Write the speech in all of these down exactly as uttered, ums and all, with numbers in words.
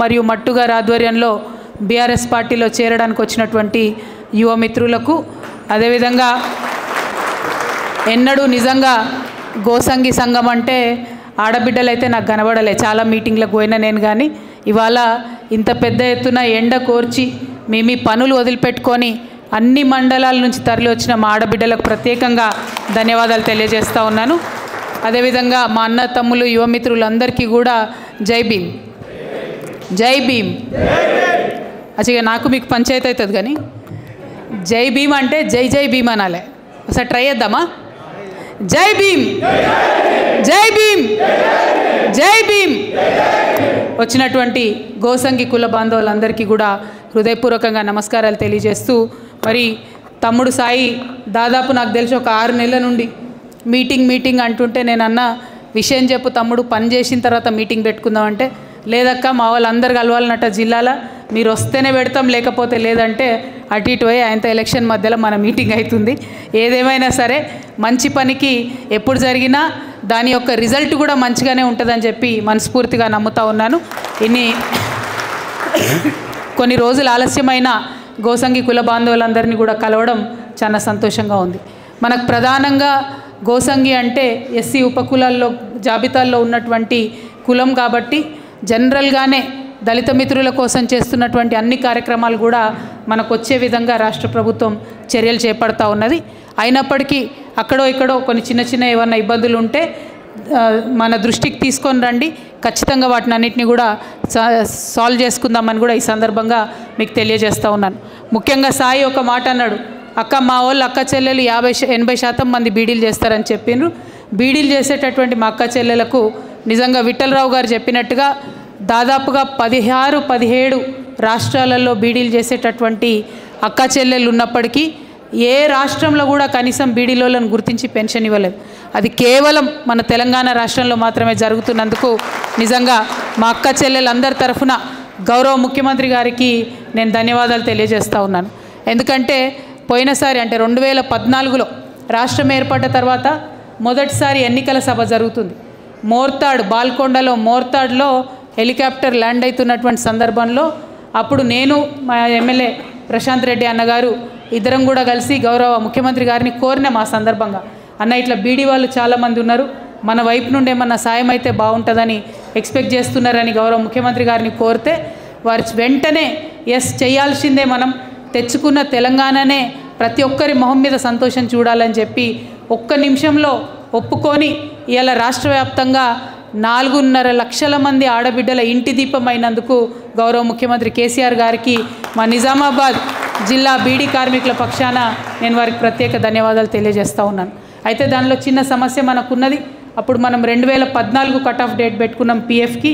మరియు మట్టు గారి ఆధ్వర్యంలో బీఆర్ఎస్ పార్టీలో చేరడానికి వచ్చినటువంటి యువ మిత్రులకు, అదేవిధంగా ఎన్నడూ నిజంగా గోసంగి సంఘం అంటే ఆడబిడ్డలైతే నాకు కనబడలే, చాలా మీటింగ్లకు పోయినా నేను. కానీ ఇవాళ ఇంత పెద్ద ఎత్తున ఎండ కోర్చి మీ మీ పనులు వదిలిపెట్టుకొని అన్ని మండలాల నుంచి తరలి వచ్చిన మా ఆడబిడ్డలకు ప్రత్యేకంగా ధన్యవాదాలు తెలియజేస్తూ ఉన్నాను. అదేవిధంగా మా అన్న తమ్ములు యువ మిత్రులందరికీ కూడా జై భీమ్, జై భీమ్. అచ్చగా నాకు మీకు పంచాయతీ అవుతుంది, కానీ జై భీమ్ అంటే జై జై భీమ్ అనాలి. ఒకసారి ట్రై చేద్దామా? జై భీమ్, జై భీమ్, జై భీమ్. వచ్చినటువంటి గోసంగి కుల బాంధవులందరికీ కూడా హృదయపూర్వకంగా నమస్కారాలు తెలియజేస్తూ, మరి తమ్ముడు సాయి దాదాపు నాకు తెలిసి ఒక ఆరు నెలల నుండి మీటింగ్ మీటింగ్ అంటుంటే నేను అన్న విషయం చెప్పు తమ్ముడు, పని చేసిన తర్వాత మీటింగ్ పెట్టుకుందామంటే, లేదక్క మా వాళ్ళందరూ కలవాలన్నట్ట జిల్లాలో, మీరు వస్తేనే పెడతాం లేకపోతే లేదంటే అటు ఇటు పోయి ఆయనతో ఎలక్షన్ మధ్యలో మన మీటింగ్ అవుతుంది. ఏదేమైనా సరే మంచి పనికి ఎప్పుడు జరిగినా దాని యొక్క రిజల్ట్ కూడా మంచిగానే ఉంటుందని చెప్పి మనస్ఫూర్తిగా నమ్ముతా ఉన్నాను. ఇన్ని కొన్ని రోజులు ఆలస్యమైన గోసంగి కుల బాంధవులందరినీ కూడా కలవడం చాలా సంతోషంగా ఉంది. మనకు ప్రధానంగా గోసంగి అంటే ఎస్సీ ఉపకులాల్లో జాబితాల్లో ఉన్నటువంటి కులం కాబట్టి జనరల్గానే దళిత మిత్రుల కోసం చేస్తున్నటువంటి అన్ని కార్యక్రమాలు కూడా మనకు వచ్చే విధంగా రాష్ట్ర ప్రభుత్వం చర్యలు చేపడతా ఉన్నది. అయినప్పటికీ అక్కడో ఇక్కడో కొన్ని చిన్న చిన్న ఏమన్నా ఇబ్బందులు ఉంటే మన దృష్టికి తీసుకొని రండి, ఖచ్చితంగా వాటిని అన్నింటినీ కూడా సాల్వ్ చేసుకుందామని కూడా ఈ సందర్భంగా మీకు తెలియజేస్తూ ఉన్నాను. ముఖ్యంగా సాయి ఒక మాట అన్నాడు, అక్క మా వాళ్ళు అక్క చెల్లెలు యాభై ఎనభై శాతం మంది బీడీలు చేస్తారని చెప్పిండ్రు. బీడీలు చేసేటటువంటి మా అక్క చెల్లెలకు నిజంగా విఠలరావు గారు చెప్పినట్టుగా దాదాపుగా పదిహారు పదిహేడు రాష్ట్రాలలో బీడీలు చేసేటటువంటి అక్క చెల్లెలు ఉన్నప్పటికీ ఏ రాష్ట్రంలో కూడా కనీసం బీడీలోలను గుర్తించి పెన్షన్ ఇవ్వలేదు. అది కేవలం మన తెలంగాణ రాష్ట్రంలో మాత్రమే జరుగుతున్నందుకు నిజంగా మా అక్క చెల్లెలందరి తరఫున గౌరవ ముఖ్యమంత్రి గారికి నేను ధన్యవాదాలు తెలియజేస్తూ ఉన్నాను. ఎందుకంటే పోయినసారి అంటే రెండు వేల పద్నాలుగులో రాష్ట్రం ఏర్పడ్డ తర్వాత మొదటిసారి ఎన్నికల సభ జరుగుతుంది. మోర్తాడ్ బాల్కొండలో మోర్తాడ్లో హెలికాప్టర్ ల్యాండ్ అవుతున్నటువంటి సందర్భంలో అప్పుడు నేను మా ఎమ్మెల్యే ప్రశాంత్ రెడ్డి అన్నగారు ఇద్దరం కూడా కలిసి గౌరవ ముఖ్యమంత్రి గారిని కోరినాం. ఆ సందర్భంగా అన్న ఇట్లా బీడీ వాళ్ళు చాలామంది ఉన్నారు, మన వైపు నుండి ఏమన్నా సాయం అయితే బాగుంటుందని ఎక్స్పెక్ట్ చేస్తున్నారని గౌరవ ముఖ్యమంత్రి గారిని కోరితే వారి వెంటనే ఎస్ చేయాల్సిందే, మనం తెచ్చుకున్న తెలంగాణనే ప్రతి ఒక్కరి మొహం మీద సంతోషం చూడాలని చెప్పి ఒక్క నిమిషంలో ఒప్పుకొని ఇలా రాష్ట్ర వ్యాప్తంగా నాలుగున్నర లక్షల మంది ఆడబిడ్డల ఇంటి దీపం అయినందుకు గౌరవ ముఖ్యమంత్రి కేసీఆర్ గారికి మా నిజామాబాద్ జిల్లా బీడీ కార్మికుల పక్షాన నేను వారికి ప్రత్యేక ధన్యవాదాలు తెలియజేస్తూ ఉన్నాను. అయితే దానిలో చిన్న సమస్య మనకున్నది. అప్పుడు మనం రెండు వేల పద్నాలుగు కట్ ఆఫ్ డేట్ పెట్టుకున్నాం పీఎఫ్కి.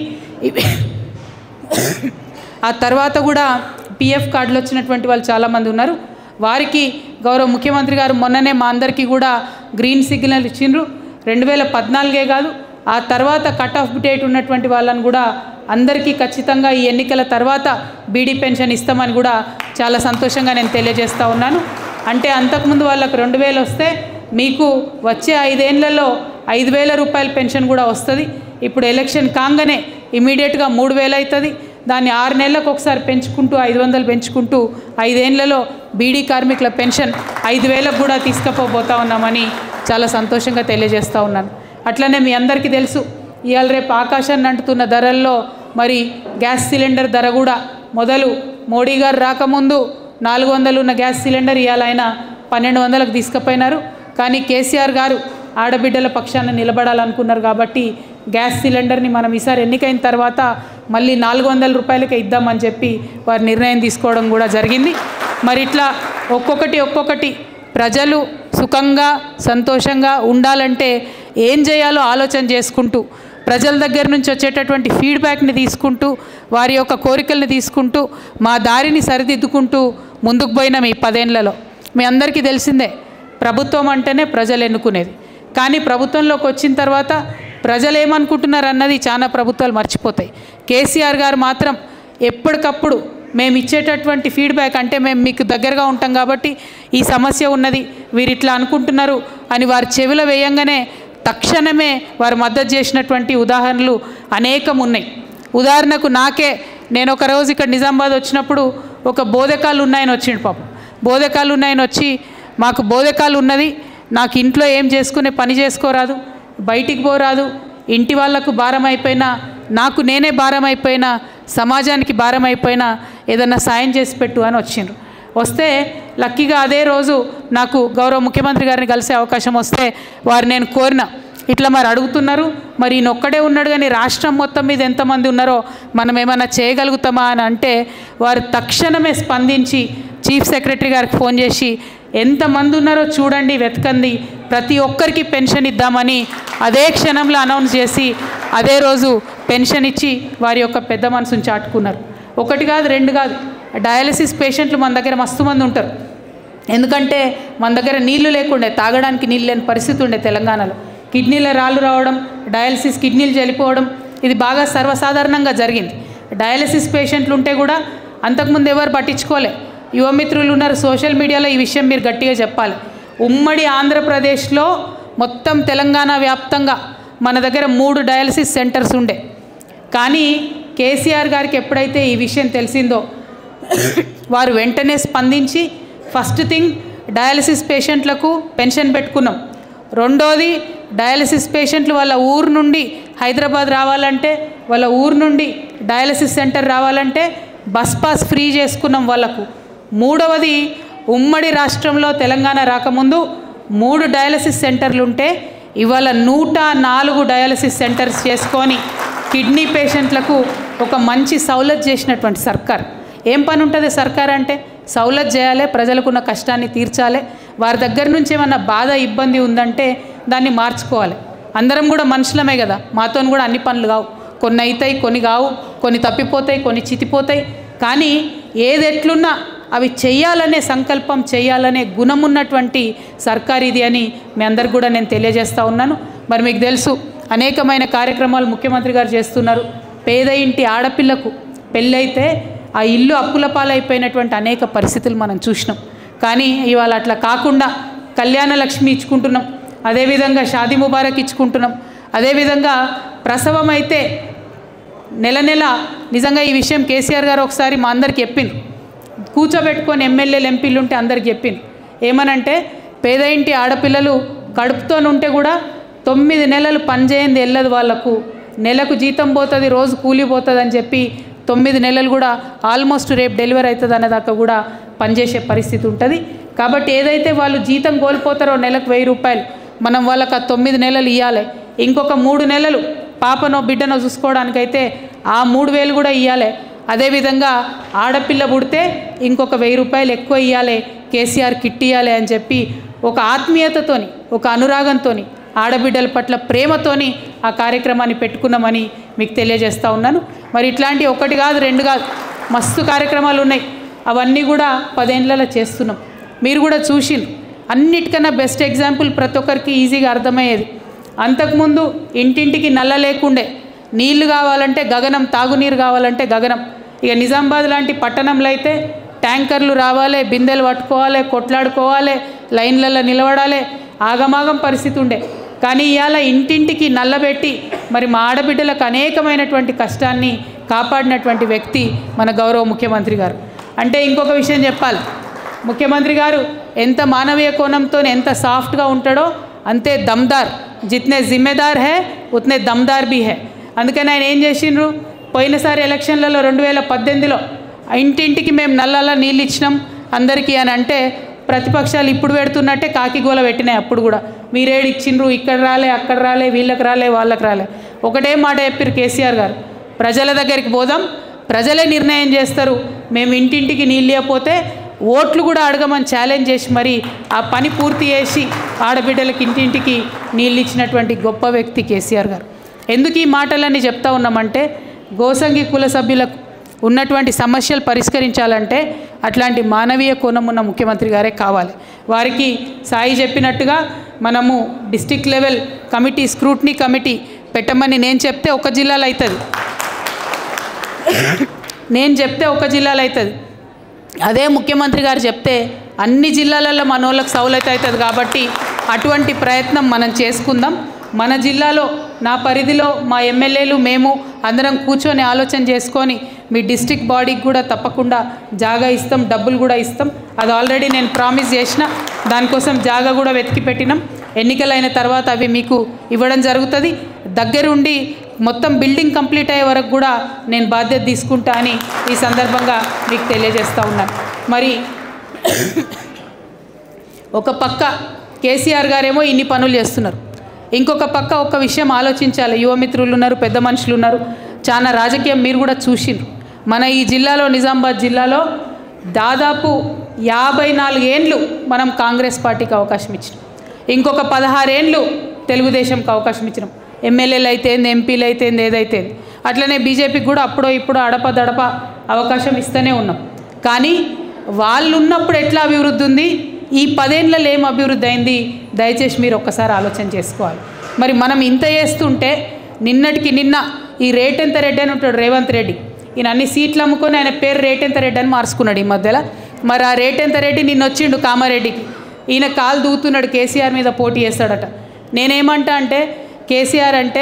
ఆ తర్వాత కూడా పీఎఫ్ కార్డులు వచ్చినటువంటి వాళ్ళు చాలామంది ఉన్నారు. వారికి గౌరవ ముఖ్యమంత్రి గారు మొన్ననే మా అందరికీ కూడా గ్రీన్ సిగ్నల్ ఇచ్చిండ్రు. రెండు వేల పద్నాలుగే కాదు ఆ తర్వాత కట్ ఆఫ్ డేట్ ఉన్నటువంటి వాళ్ళని కూడా అందరికీ ఖచ్చితంగా ఈ ఎన్నికల తర్వాత బీడీ పెన్షన్ ఇస్తామని కూడా చాలా సంతోషంగా నేను తెలియజేస్తూ ఉన్నాను. అంటే అంతకుముందు వాళ్ళకు రెండు వేలు వస్తే మీకు వచ్చే ఐదేళ్లలో ఐదు వేల రూపాయల పెన్షన్ కూడా వస్తుంది. ఇప్పుడు ఎలక్షన్ కాగానే ఇమీడియట్గా మూడు వేలు అవుతుంది. దాన్ని ఆరు నెలలకు ఒకసారి పెంచుకుంటూ ఐదు వందలు పెంచుకుంటూ ఐదేళ్లలో బీడీ కార్మికుల పెన్షన్ ఐదు వేలకు కూడా తీసుకుపోబోతా ఉన్నామని చాలా సంతోషంగా తెలియజేస్తూ ఉన్నాను. అట్లనే మీ అందరికీ తెలుసు, ఇవాళ రేపు ఆకాశాన్ని అంటుతున్న ధరల్లో మరి గ్యాస్ సిలిండర్ ధర కూడా మొదలు మోడీ గారు రాకముందు నాలుగు వందలు ఉన్న గ్యాస్ సిలిండర్ ఇవాళ ఆయన పన్నెండు వందలకు తీసుకుపోయినారు. కానీ కేసీఆర్ గారు ఆడబిడ్డల పక్షాన నిలబడాలనుకున్నారు కాబట్టి గ్యాస్ సిలిండర్ని మనం ఈసారి ఎన్నికైన తర్వాత మళ్ళీ నాలుగు వందల రూపాయలకే ఇద్దామని చెప్పి వారు నిర్ణయం తీసుకోవడం కూడా జరిగింది. మరి ఇట్లా ఒక్కొక్కటి ఒక్కొక్కటి ప్రజలు సుఖంగా సంతోషంగా ఉండాలంటే ఏం చేయాలో ఆలోచన చేసుకుంటూ ప్రజల దగ్గర నుంచి వచ్చేటటువంటి ఫీడ్బ్యాక్ని తీసుకుంటూ వారి యొక్క కోరికల్ని తీసుకుంటూ మా దారిని సరిదిద్దుకుంటూ ముందుకు పోయినాం. ఈ పదేళ్లలో మీ అందరికీ తెలిసిందే, ప్రభుత్వం అంటేనే ప్రజలు ఎన్నుకునేది. కానీ ప్రభుత్వంలోకి వచ్చిన తర్వాత ప్రజలు ఏమనుకుంటున్నారు అన్నది చాలా ప్రభుత్వాలు మర్చిపోతాయి. కేసీఆర్ గారు మాత్రం ఎప్పటికప్పుడు మేము ఇచ్చేటటువంటి ఫీడ్బ్యాక్ అంటే మేము మీకు దగ్గరగా ఉంటాం కాబట్టి ఈ సమస్య ఉన్నది, వీరు ఇట్లా అనుకుంటున్నారు అని వారి చెవిలో వేయంగానే తక్షణమే వారు మద్దతు చేసినటువంటి ఉదాహరణలు అనేకం ఉన్నాయి. ఉదాహరణకు నాకే నేను ఒక రోజు ఇక్కడ నిజామాబాద్ వచ్చినప్పుడు ఒక బోధకాలు ఉన్నాయని వచ్చిండు పాపం. బోధకాలు ఉన్నాయని వచ్చి మాకు బోధకాలు ఉన్నది, నాకు ఇంట్లో ఏం చేసుకునే పని చేసుకోరాదు, బయటికి పోరాదు, ఇంటి వాళ్ళకు భారం అయిపోయినా, నాకు నేనే భారం అయిపోయినా, సమాజానికి భారం అయిపోయినా ఏదన్నా సాయం చేసి పెట్టు అని వచ్చిండ్రు. వస్తే లక్కీగా అదే రోజు నాకు గౌరవ ముఖ్యమంత్రి గారిని కలిసే అవకాశం వస్తే వారు నేను కోరిన, ఇట్లా మరి అడుగుతున్నారు, మరి ఈయన ఒక్కడే ఉన్నాడు కానీ రాష్ట్రం మొత్తం మీద ఎంతమంది ఉన్నారో మనం ఏమైనా చేయగలుగుతామా అని అంటే వారు తక్షణమే స్పందించి చీఫ్ సెక్రటరీ గారికి ఫోన్ చేసి ఎంతమంది ఉన్నారో చూడండి, వెతకండి, ప్రతి ఒక్కరికి పెన్షన్ ఇద్దామని అదే క్షణంలో అనౌన్స్ చేసి అదే రోజు పెన్షన్ ఇచ్చి వారి యొక్క పెద్ద మనసును చాటుకున్నారు. ఒకటి కాదు, రెండు కాదు, డయాలసిస్ పేషెంట్లు మన దగ్గర మస్తు మంది ఉంటారు. ఎందుకంటే మన దగ్గర నీళ్లు లేకుండే, తాగడానికి నీళ్ళు లేని పరిస్థితి ఉండే తెలంగాణలో. కిడ్నీల రాళ్ళు రావడం, డయాలసిస్ కిడ్నీలు చనిపోవడం ఇది బాగా సర్వసాధారణంగా జరిగింది. డయాలసిస్ పేషెంట్లు ఉంటే కూడా అంతకుముందు ఎవరు పట్టించుకోలే. యువమిత్రులు ఉన్నారు సోషల్ మీడియాలో, ఈ విషయం మీరు గట్టిగా చెప్పాలి. ఉమ్మడి ఆంధ్రప్రదేశ్లో మొత్తం తెలంగాణ వ్యాప్తంగా మన దగ్గర మూడు డయాలసిస్ సెంటర్స్ ఉండే. కానీ కేసీఆర్ గారికి ఎప్పుడైతే ఈ విషయం తెలిసిందో వారు వెంటనే స్పందించి ఫస్ట్ థింగ్ డయాలసిస్ పేషెంట్లకు పెన్షన్ పెట్టుకున్నాం. రెండోది డయాలసిస్ పేషెంట్లు వాళ్ళ ఊరు నుండి హైదరాబాద్ రావాలంటే, వాళ్ళ ఊరు నుండి డయాలసిస్ సెంటర్ రావాలంటే బస్ పాస్ ఫ్రీ చేసుకున్నాం వాళ్ళకు. మూడవది ఉమ్మడి రాష్ట్రంలో తెలంగాణ రాకముందు మూడు డయాలసిస్ సెంటర్లు ఉంటే ఇవాళ నూట నాలుగు డయాలసిస్ సెంటర్స్ చేసుకొని కిడ్నీ పేషెంట్లకు ఒక మంచి సౌలత్ చేసినటువంటి సర్కార్. ఏం పని ఉంటుంది సర్కార్ అంటే? సౌలత్ చేయాలి, ప్రజలకున్న కష్టాన్ని తీర్చాలి, వారి దగ్గర నుంచి ఏమన్నా బాధ ఇబ్బంది ఉందంటే దాన్ని మార్చుకోవాలి. అందరం కూడా మనుషులమే కదా, మాతో కూడా అన్ని పనులు కావు, కొన్ని అవుతాయి, కొన్ని కావు, కొన్ని తప్పిపోతాయి, కొన్ని చితిపోతాయి. కానీ ఏది ఎట్లున్నా అవి చెయ్యాలనే సంకల్పం, చేయాలనే గుణం ఉన్నటువంటి సర్కార్ ఇది అని మీ అందరికి కూడా నేను తెలియజేస్తూ ఉన్నాను. మరి మీకు తెలుసు అనేకమైన కార్యక్రమాలు ముఖ్యమంత్రి గారు చేస్తున్నారు. పేద ఇంటి ఆడపిల్లకు పెళ్ళైతే ఆ ఇల్లు అప్పుల పాలైపోయినటువంటి అనేక పరిస్థితులు మనం చూసినాం. కానీ ఇవాళ అట్లా కాకుండా కళ్యాణ లక్ష్మి ఇచ్చుకుంటున్నాం, అదేవిధంగా షాదీ ముబారక్ ఇచ్చుకుంటున్నాం, అదేవిధంగా ప్రసవం అయితే నెల నెల నిజంగా ఈ విషయం కేసీఆర్ గారు ఒకసారి మా అందరికి చెప్పింది, కూర్చోబెట్టుకొని ఎమ్మెల్యేలు ఎంపీలు ఉంటే అందరికి చెప్పింది. ఏమనంటే పేద ఇంటి ఆడపిల్లలు కడుపుతోనుంటే కూడా తొమ్మిది నెలలు పనిచేయంది వెళ్ళదు, వాళ్ళకు నెలకు జీతం పోతుంది, రోజు కూలి పోతుంది అని చెప్పి తొమ్మిది నెలలు కూడా ఆల్మోస్ట్ రేపు డెలివరీ అవుతుంది అనేదాకా కూడా పనిచేసే పరిస్థితి ఉంటుంది. కాబట్టి ఏదైతే వాళ్ళు జీతం కోల్పోతారో నెలకు వెయ్యి రూపాయలు మనం వాళ్ళకి ఆ తొమ్మిది నెలలు ఇవ్వాలి. ఇంకొక మూడు నెలలు పాపనో బిడ్డనో చూసుకోవడానికైతే ఆ మూడు వేలు కూడా ఇవ్వాలి. అదేవిధంగా ఆడపిల్ల పుడితే ఇంకొక వెయ్యి రూపాయలు ఎక్కువ ఇవ్వాలి, కేసీఆర్ కిట్ ఇవ్వాలి అని చెప్పి ఒక ఆత్మీయతతోని, ఒక అనురాగంతోని, ఆడబిడ్డల పట్ల ప్రేమతోని ఆ కార్యక్రమాన్ని పెట్టుకున్నామని మీకు తెలియజేస్తూ ఉన్నాను. మరి ఇట్లాంటి ఒకటి కాదు, రెండు కాదు, మస్తు కార్యక్రమాలు ఉన్నాయి. అవన్నీ కూడా పదేళ్లలో చేస్తున్నాం. మీరు కూడా చూసిండ్రు. అన్నిటికన్నా బెస్ట్ ఎగ్జాంపుల్ ప్రతి ఒక్కరికి ఈజీగా అర్థమయ్యేది, అంతకుముందు ఇంటింటికి నల్ల లేకుండే, నీళ్లు కావాలంటే గగనం, తాగునీరు కావాలంటే గగనం. ఇక నిజామాబాద్ లాంటి పట్టణంలో అయితే ట్యాంకర్లు రావాలి, బిందెలు పట్టుకోవాలి, కొట్లాడుకోవాలి, లైన్లలో నిలబడాలి, ఆగమాగం పరిస్థితి ఉండే. కానీ ఇవాళ ఇంటింటికి నల్లబెట్టి మరి మా ఆడబిడ్డలకు అనేకమైనటువంటి కష్టాన్ని కాపాడినటువంటి వ్యక్తి మన గౌరవ ముఖ్యమంత్రి గారు. అంటే ఇంకొక విషయం చెప్పాలి, ముఖ్యమంత్రి గారు ఎంత మానవీయ కోణంతో ఎంత సాఫ్ట్గా ఉంటాడో అంతే దమ్దార్, జిత్నే జిమ్మేదార్ హే ఉత్నే దమ్దార్ బీ హే. అందుకని ఆయన ఏం చేసిండ్రు, పోయినసారి ఎలక్షన్లలో రెండు వేల పద్దెనిమిదిలో ఇంటింటికి మేము నల్లలా నీళ్ళు ఇచ్చినాం అందరికీ అని అంటే ప్రతిపక్షాలు ఇప్పుడు పెడుతున్నట్టే కాకిగోల పెట్టినాయి. అప్పుడు కూడా మీరేడు ఇచ్చిండ్రు, ఇక్కడ రాలే, అక్కడ రాలే, వీళ్ళకి రాలే, వాళ్ళకి రాలే. ఒకటే మాట చెప్పారు కేసీఆర్ గారు, ప్రజల దగ్గరికి పోదాం, ప్రజలే నిర్ణయం చేస్తారు, మేము ఇంటింటికి నీళ్ళు ఇవ్వకపోతే ఓట్లు కూడా అడగమని ఛాలెంజ్ చేసి మరి ఆ పని పూర్తి చేసి ఆడబిడ్డలకి ఇంటింటికి నీళ్ళు ఇచ్చినటువంటి గొప్ప వ్యక్తి కేసీఆర్ గారు. ఎందుకు ఈ మాటలన్నీ చెప్తా ఉన్నామంటే గోసంగి కుల సభ్యులకు ఉన్నటువంటి సమస్యలు పరిష్కరించాలంటే అట్లాంటి మానవీయ కోణం ఉన్న ముఖ్యమంత్రి గారే కావాలి. వారికి సాయి చెప్పినట్టుగా మనము district level committee, scrutiny committee పెట్టమని నేను చెప్తే ఒక జిల్లాలో అవుతుంది, నేను చెప్తే ఒక జిల్లాలో అవుతుంది. అదే ముఖ్యమంత్రి గారు చెప్తే అన్ని జిల్లాలలో మన వాళ్ళకి సౌలత్ అవుతుంది. కాబట్టి అటువంటి ప్రయత్నం మనం చేసుకుందాం. మన జిల్లాలో నా పరిధిలో మా ఎమ్మెల్యేలు మేము అందరం కూర్చొని ఆలోచన చేసుకొని మీ డిస్ట్రిక్ట్ బాడీకి కూడా తప్పకుండా జాగా ఇస్తాం, డబ్బులు కూడా ఇస్తాం. అది ఆల్రెడీ నేను ప్రామిస్ చేసిన, దానికోసం జాగా కూడా వెతికి పెట్టినాం. ఎన్నికలైన తర్వాత అవి మీకు ఇవ్వడం జరుగుతుంది. దగ్గరుండి మొత్తం బిల్డింగ్ కంప్లీట్ అయ్యే వరకు కూడా నేను బాధ్యత తీసుకుంటా అని ఈ సందర్భంగా మీకు తెలియజేస్తూ ఉన్నాను. మరి ఒక పక్క కేసీఆర్ గారేమో ఇన్ని పనులు చేస్తున్నారు, ఇంకొక పక్క ఒక విషయం ఆలోచించాలి. యువమిత్రులు ఉన్నారు, పెద్ద మనుషులు ఉన్నారు, చాలా రాజకీయం మీరు కూడా చూసిండ్రు. మన ఈ జిల్లాలో, నిజామాబాద్ జిల్లాలో దాదాపు యాభై నాలుగు ఏండ్లు మనం కాంగ్రెస్ పార్టీకి అవకాశం ఇచ్చినాం, ఇంకొక పదహారేండ్లు తెలుగుదేశంకి అవకాశం ఇచ్చినాం. ఎమ్మెల్యేలు అయితే ఎంపీలు అయితే ఏదైతే అట్లనే బీజేపీకి కూడా అప్పుడో ఇప్పుడు అడప దడప అవకాశం ఇస్తూనే ఉన్నాం. కానీ వాళ్ళు ఉన్నప్పుడు ఎట్లా అభివృద్ధి ఉంది, ఈ పదేళ్లలో ఏం అభివృద్ధి అయింది, దయచేసి మీరు ఒక్కసారి ఆలోచన చేసుకోవాలి. మరి మనం ఇంత చేస్తుంటే నిన్నటికి నిన్న ఈ రేటెంత రెడ్డి అని ఉంటాడు రేవంత్ రెడ్డి, ఈయన అన్ని సీట్లు అమ్ముకొని ఆయన పేరు రేటెంత రెడ్డి అని మార్చుకున్నాడు ఈ మధ్యలో. మరి ఆ రేటెంత రెడ్డి నిన్న వచ్చిండు కామారెడ్డికి, ఈయన కాలు దూకుతున్నాడు కేసీఆర్ మీద పోటీ చేస్తాడట. నేనేమంటా అంటే కేసీఆర్ అంటే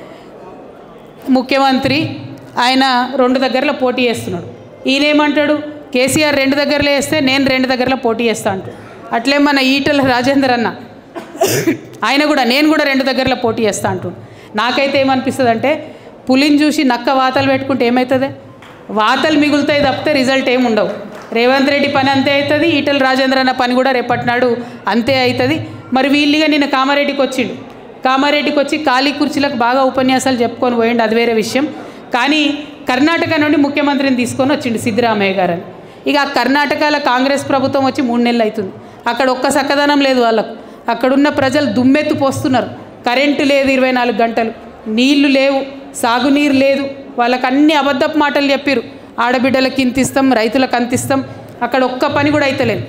ముఖ్యమంత్రి, ఆయన రెండు దగ్గరలో పోటీ చేస్తున్నాడు. ఈయనేమంటాడు కేసీఆర్ రెండు దగ్గరలో వేస్తే నేను రెండు దగ్గరలో పోటీ చేస్తా అంటాడు. అట్లే మన ఈటల రాజేందర్ అన్న ఆయన కూడా నేను కూడా రెండు దగ్గరలో పోటీ చేస్తా అంటాడు. నాకైతే ఏమనిపిస్తుంది అంటే పులిని చూసి నక్క వాతలు పెట్టుకుంటే ఏమవుతుంది, వాతలు మిగులుతాయి తప్పితే రిజల్ట్ ఏమి ఉండవు. రేవంత్ రెడ్డి పని అంతే అవుతుంది, ఈటల రాజేంద్ర అన్న పని కూడా రేపటినాడు అంతే అవుతుంది. మరి వీళ్ళుగా నిన్న కామారెడ్డికి వచ్చిండు, కామారెడ్డికి వచ్చి ఖాళీ కుర్చీలకు బాగా ఉపన్యాసాలు చెప్పుకొని పోయిండు, అది వేరే విషయం. కానీ కర్ణాటక నుండి ముఖ్యమంత్రిని తీసుకొని వచ్చిండు సిద్ధరామయ్య గారు అని. ఇక కర్ణాటకలో కాంగ్రెస్ ప్రభుత్వం వచ్చి మూడు నెలలు అవుతుంది, అక్కడ ఒక్క చక్కదనం లేదు వాళ్ళకు. అక్కడున్న ప్రజలు దుమ్మెత్తు పోస్తున్నారు, కరెంటు లేదు ఇరవై నాలుగు గంటలు, నీళ్లు లేవు, సాగునీరు లేదు. వాళ్ళకి అన్ని అబద్ధపు మాటలు చెప్పారు, ఆడబిడ్డలకు ఇంతిస్తాం, రైతులకు అంతిస్తాం. అక్కడ ఒక్క పని కూడా అయితలేదు,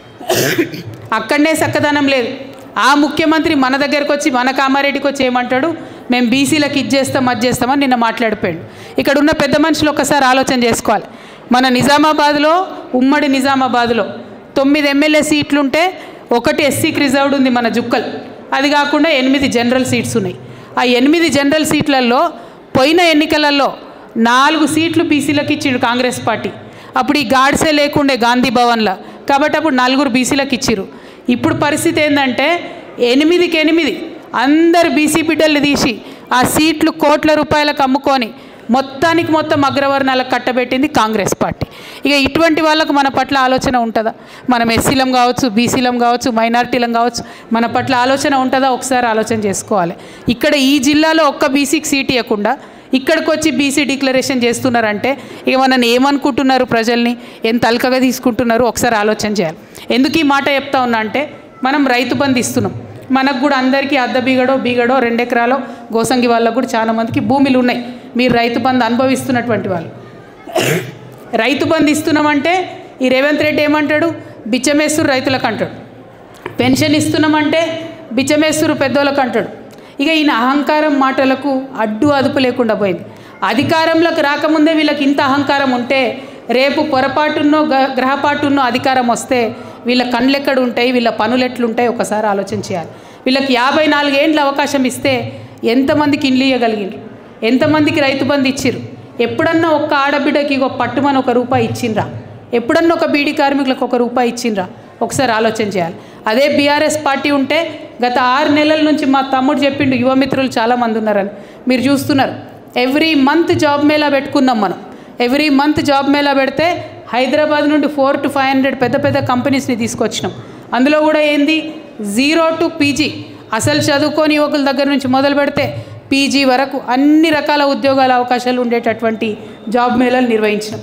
అక్కడనే చక్కదనం లేదు. ఆ ముఖ్యమంత్రి మన దగ్గరకు వచ్చి మన కామారెడ్డికి వచ్చి ఏమంటాడు, మేము బీసీలకు ఇది చేస్తాం అది చేస్తామని నిన్న మాట్లాడిపోయాడు. ఇక్కడ ఉన్న పెద్ద మనుషులు ఒక్కసారి ఆలోచన చేసుకోవాలి. మన నిజామాబాద్లో, ఉమ్మడి నిజామాబాద్లో తొమ్మిది ఎమ్మెల్యే సీట్లుంటే ఒకటి ఎస్సీకి రిజర్వ్డ్ ఉంది మన జుక్కల్, అది కాకుండా ఎనిమిది జనరల్ సీట్స్ ఉన్నాయి. ఆ ఎనిమిది జనరల్ సీట్లలో పోయిన ఎన్నికలలో నాలుగు సీట్లు బీసీలకు ఇచ్చిండు కాంగ్రెస్ పార్టీ. అప్పుడు ఈ గాడ్సే లేకుండే గాంధీ భవన్లో, కాబట్టి అప్పుడు నలుగురు బీసీలకు ఇచ్చిరు. ఇప్పుడు పరిస్థితి ఏంటంటే ఎనిమిదికి ఎనిమిది అందరు బీసీ బిడ్డలు తీసి ఆ సీట్లు కోట్ల రూపాయలకు అమ్ముకొని మొత్తానికి మొత్తం అగ్రవర్ణాలకు కట్టబెట్టింది కాంగ్రెస్ పార్టీ. ఇక ఇటువంటి వాళ్ళకు మన పట్ల ఆలోచన ఉంటుందా? మనం ఎస్సీలం కావచ్చు, బీసీలం కావచ్చు, మైనారిటీలం కావచ్చు, మన పట్ల ఆలోచన ఉంటుందా? ఒకసారి ఆలోచన చేసుకోవాలి. ఇక్కడ ఈ జిల్లాలో ఒక్క బీసీకి సీట్ ఇవ్వకుండా ఇక్కడికి వచ్చి బీసీ డిక్లరేషన్ చేస్తున్నారంటే ఇక మనల్ని ఏమనుకుంటున్నారు, ప్రజల్ని ఎంత అల్కగా తీసుకుంటున్నారు ఒకసారి ఆలోచన చేయాలి. ఎందుకు ఈ మాట చెప్తా ఉన్నా అంటే మనం రైతు బంధు ఇస్తున్నాం, మనకు కూడా అందరికీ అర్ధ బీగడో బీగడో రెండెకరాలో గోసంగి వాళ్ళకు కూడా చాలా మందికి భూములు ఉన్నాయి. మీరు రైతు బంధు అనుభవిస్తున్నటువంటి వాళ్ళు రైతు బంధు ఇస్తున్నామంటే ఈ రేవంత్ రెడ్డి ఏమంటాడు, బిచ్చమేస్తురు రైతులకు అంటాడు. పెన్షన్ ఇస్తున్నామంటే బిచ్చమేస్తురు పెద్దోళ్ళకు అంటాడు. ఇక ఈయన అహంకారం మాటలకు అడ్డు అదుపు లేకుండా పోయింది. అధికారంలోకి రాకముందే వీళ్ళకి ఇంత అహంకారం ఉంటే రేపు పొరపాటున్నో గ్రహపాటున్నో అధికారం వస్తే వీళ్ళ కళ్ళు ఎక్కడ ఉంటాయి, వీళ్ళ పనులు ఎట్లుంటాయి ఒకసారి ఆలోచన చేయాలి. వీళ్ళకి యాభై నాలుగేండ్ల అవకాశం ఇస్తే ఎంతమందికి ఇండ్లు ఇవ్వగలిగినారు, ఎంతమందికి రైతు బంధు ఇచ్చిర్రు? ఎప్పుడన్నా ఒక్క ఆడబిడ్డకి ఒక పట్టుమని ఒక రూపాయి ఇచ్చిండ్రా? ఎప్పుడన్నా ఒక బీడీ కార్మికులకు ఒక రూపాయి ఇచ్చిండ్రా? ఒకసారి ఆలోచన చేయాలి. అదే బీఆర్ఎస్ పార్టీ ఉంటే గత ఆరు నెలల నుంచి మా తమ్ముడు చెప్పిండు, యువమిత్రులు చాలామంది ఉన్నారని మీరు చూస్తున్నారు. ఎవ్రీ మంత్ జాబ్ మేళా పెట్టుకున్నాం మనం. ఎవ్రీ మంత్ జాబ్ మేళా పెడితే హైదరాబాద్ నుండి ఫోర్ టు ఫైవ్ హండ్రెడ్ పెద్ద పెద్ద కంపెనీస్ని తీసుకొచ్చినాం. అందులో కూడా ఏంది జీరో టు పీజీ, అసలు చదువుకొని యువకుల దగ్గర నుంచి మొదలు పెడితే పీజీ వరకు అన్ని రకాల ఉద్యోగాల అవకాశాలు ఉండేటటువంటి జాబ్ మేళాలు నిర్వహించినాం.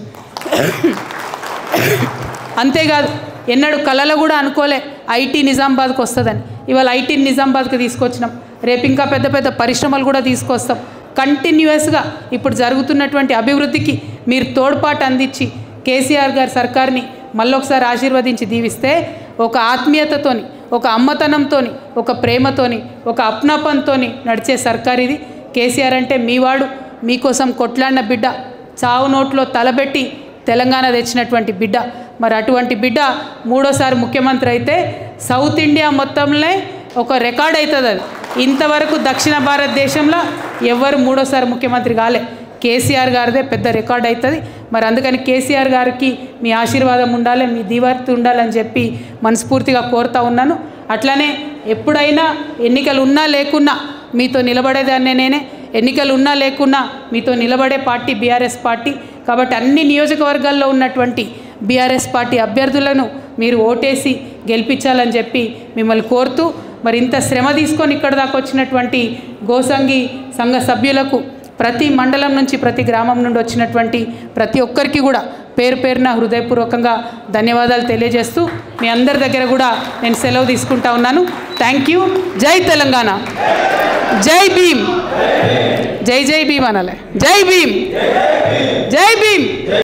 అంతేకాదు ఎన్నడూ కళలో కూడా అనుకోలే ఐటీ నిజామాబాద్కి వస్తుందని. ఇవాళ ఐటీని నిజామాబాద్కి తీసుకొచ్చినాం, రేపు ఇంకా పెద్ద పెద్ద పరిశ్రమలు కూడా తీసుకొస్తాం. కంటిన్యూస్గా ఇప్పుడు జరుగుతున్నటువంటి అభివృద్ధికి మీరు తోడ్పాటు అందించి కేసీఆర్ గారి సర్కార్ని మళ్ళొకసారి ఆశీర్వదించి దీవిస్తే ఒక ఆత్మీయతతోని, ఒక అమ్మతనంతోని, ఒక ప్రేమతోని, ఒక అప్నాపంతోని నడిచే సర్కార్ ఇది. కేసీఆర్ అంటే మీవాడు, మీకోసం కొట్లాడిన బిడ్డ, చావు నోట్లో తలబెట్టి తెలంగాణ తెచ్చినటువంటి బిడ్డ. మరి అటువంటి బిడ్డ మూడోసారి ముఖ్యమంత్రి అయితే సౌత్ ఇండియా మొత్తంలో ఒక రికార్డ్ అవుతుంది. అది ఇంతవరకు దక్షిణ భారతదేశంలో ఎవ్వరు మూడోసారి ముఖ్యమంత్రి కాలే. కేసీఆర్ గారిదే పెద్ద రికార్డ్ అవుతుంది. మరి అందుకని కేసీఆర్ గారికి మీ ఆశీర్వాదం ఉండాలి, మీ దీవార్తి ఉండాలని చెప్పి మనస్ఫూర్తిగా కోరుతా ఉన్నాను. అట్లనే ఎప్పుడైనా ఎన్నికలు ఉన్నా లేకున్నా మీతో నిలబడేదాన్నే నేనే. ఎన్నికలు ఉన్నా లేకున్నా మీతో నిలబడే పార్టీ బీఆర్ఎస్ పార్టీ. కాబట్టి అన్ని నియోజకవర్గాల్లో ఉన్నటువంటి బీఆర్ఎస్ పార్టీ అభ్యర్థులను మీరు ఓటేసి గెలిపించాలని చెప్పి మిమ్మల్ని కోరుతూ, మరి ఇంత శ్రమ తీసుకొని ఇక్కడ దాకా వచ్చినటువంటి గోసంగి సంఘ సభ్యులకు, ప్రతి మండలం నుంచి ప్రతి గ్రామం నుండి వచ్చినటువంటి ప్రతి ఒక్కరికి కూడా పేరు పేరున హృదయపూర్వకంగా ధన్యవాదాలు తెలియజేస్తూ మీ అందరి దగ్గర కూడా నేను సెలవు తీసుకుంటా ఉన్నాను. Thank you. జై తెలంగాణ, జై భీమ్, జై జై భీమ్ అనాలి. జై భీమ్, జై భీమ్.